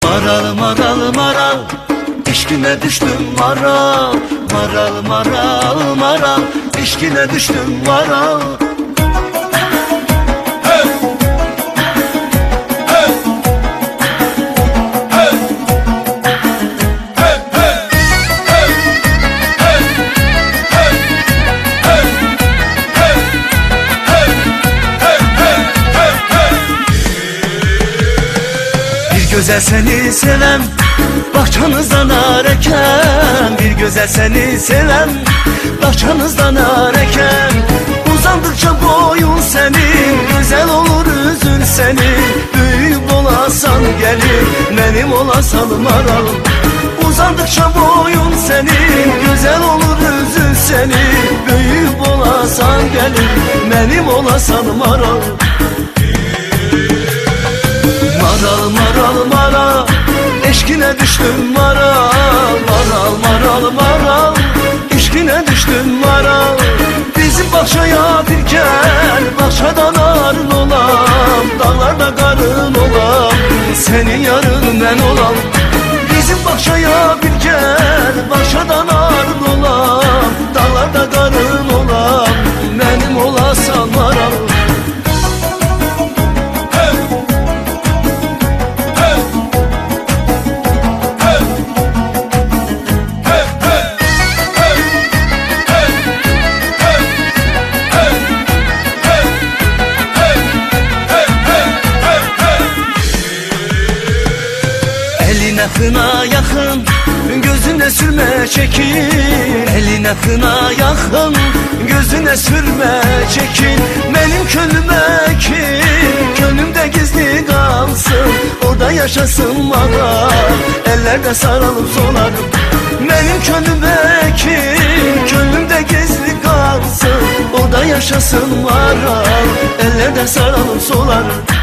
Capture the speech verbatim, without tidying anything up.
Maral maral maral, İşkine düştüm maral. Maral maral maral, İşkine düştüm maral. Güzel seni sevem, bahçanızdan areken. Bir güzel seni sevem, bahçanızdan areken. Uzandıkça boyun senin, güzel olur üzün senin. Büyük olasan gelir, benim olasan maral. Uzandıkça boyun senin, güzel olur üzün senin. Büyük olasan gelir, benim olasan maral. Maral maral maral, eşkine düştüm maral. Maral maral maral, eşkine düştüm maral. Bizim bahçaya bir gel, bahçadan arın olam. Dağlarda karın olam, senin yarın ben olam. Bizim bahçaya bir gel, bahçadan arın olam. Dağlarda karın olam, benim olasan maral. Eline kına yakın, gözüne sürme çekin. Eline kına yakın, gözüne sürme çekin. Benim könlüme kin, könlümde gizli kalsın. Orada yaşasın maral, ellerde sarılıp solarım. Benim könlüme kin, könlümde gizli kalsın. Orada yaşasın maral, ellerde sarılıp solarım.